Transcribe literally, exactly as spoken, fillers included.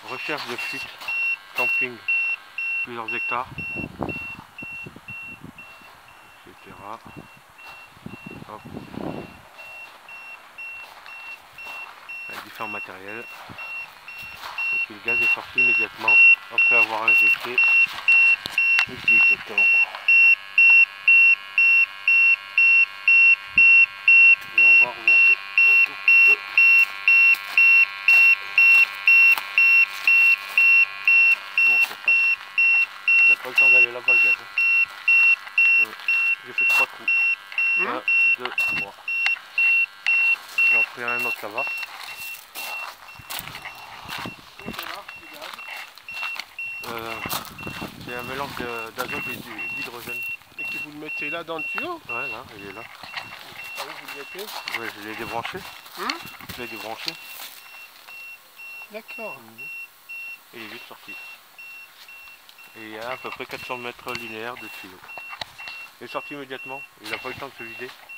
Recherche de fuite, camping, plusieurs hectares, et cetera. Hop. Avec différents matériels. Et puis le gaz est sorti immédiatement après avoir injecté ici exactement. Et on va remonter un tout petit peu. Bon, c'est ça. On n'a pas le temps d'aller là-bas le gaz. Hein. Euh, J'ai fait trois trous. Mmh. un, deux, trois. J'en ferai un autre là-bas. Euh, c'est un mélange de- d'azote et du- d'hydrogène. Et que vous le mettez là dans le tuyau? Ouais, là, il est là. Ah oui, vous le mettez? Ouais, je l'ai débranché. Mmh. Je l'ai débranché. D'accord. Mmh. Et il est vite sorti. Et il y a à peu près quatre cents mètres linéaires de tuyau. Il est sorti immédiatement. Il n'a pas eu le temps de se vider.